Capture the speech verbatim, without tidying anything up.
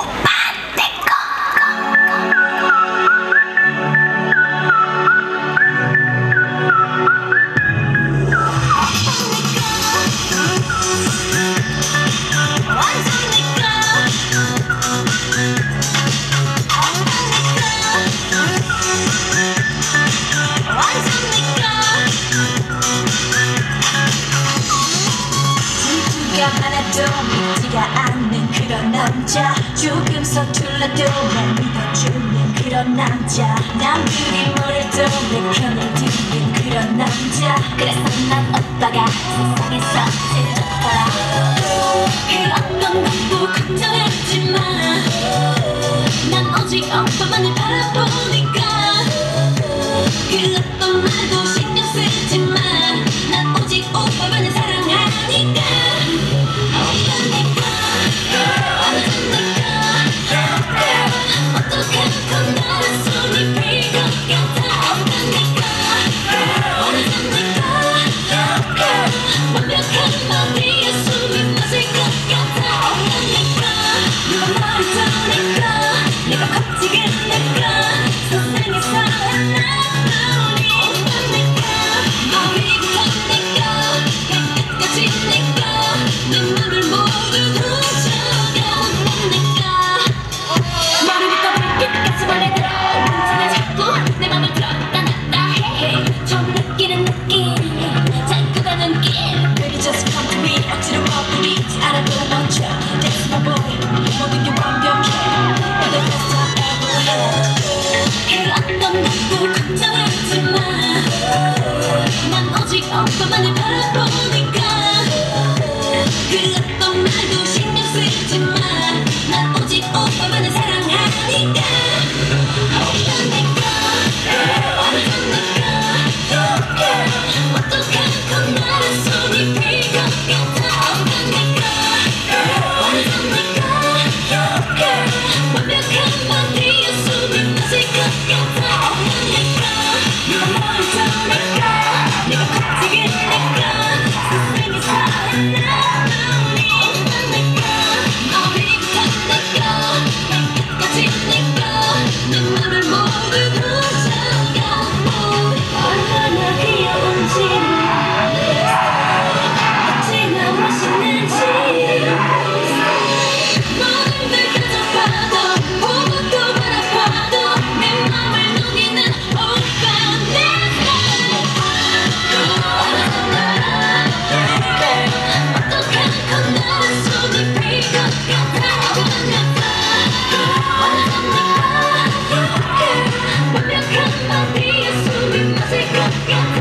하나도 믿지가 않는 그런 남자, 조금 서툴러도 날 믿어주는 그런 남자, 남들이 뭐래도 내 편을 드는 그런 남자. 그래서 난 오빠가 세상에서 제일 좋더라. 그 어떤 것도 걱정하지 마, 난 오직 오빠만을 바라보니까. 그 어떤 말도 신경 쓰지 마, 난 오직 오빠만을 사랑하니까. 오빠만을 바라보니까. 그 어떤 말도 신경 쓰지 마, 난 오직 오빠만을 사랑하니까. 오빠 내꺼, 완전 내꺼. 어떡하고 나를 손이 필 것 같아. 오빠 내꺼, 완전 내꺼. 완벽한 맘이야 숨이 멎을 것 같아. 오빠 내꺼, 네가 뭘 좋아할까. 내가 커지게 내꺼, 세상에 사랑나 우리. 오빠 내꺼, 어리부터 내꺼, 끝까지 내꺼. 내 맘을 모두 가져가. 얼마나 귀여운지, 어찌나 멋있는지. 너를 가져봐도 보고 또 바라봐도 내 맘을 녹이는 오빠 내 완벽한 맘이야 숨이 멎을 것 같아.